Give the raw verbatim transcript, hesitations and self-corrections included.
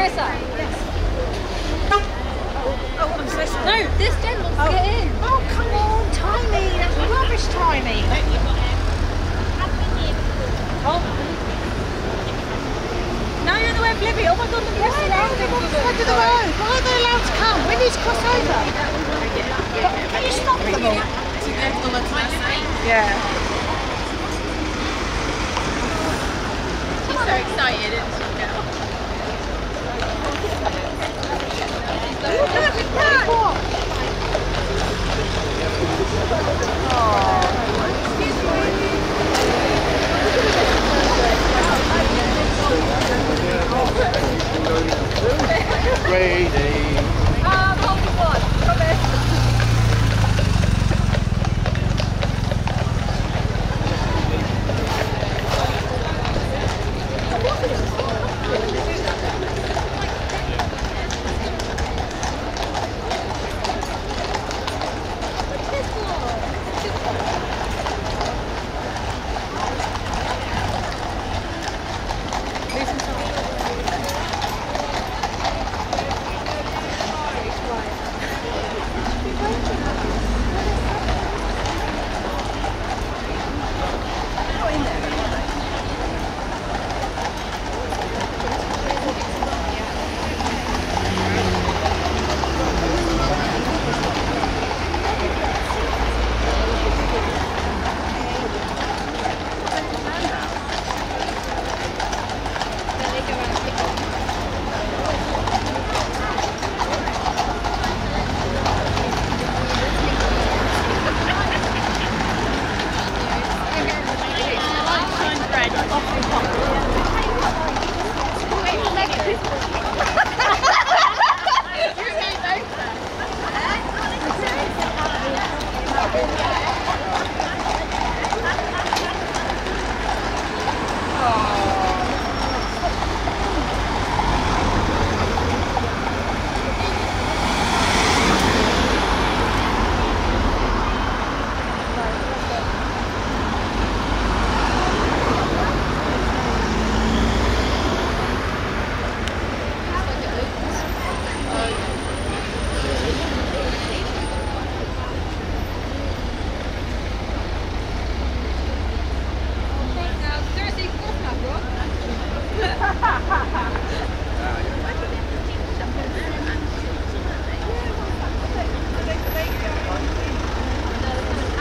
my side. Yes. Oh, I'm so sorry. No, this den wants oh. to get in. Oh, come on, Tiny. That's rubbish, Tiny. Oh. No, you're in the way of Libby. Oh my God, look at this. Why are they on the side of the road? Why are they allowed to come? We need to cross over. Can you stop them all? Yeah. She's so excited, isn't she now? Look at that. Ready. Um, hold the one. Promise. Ha ha ha!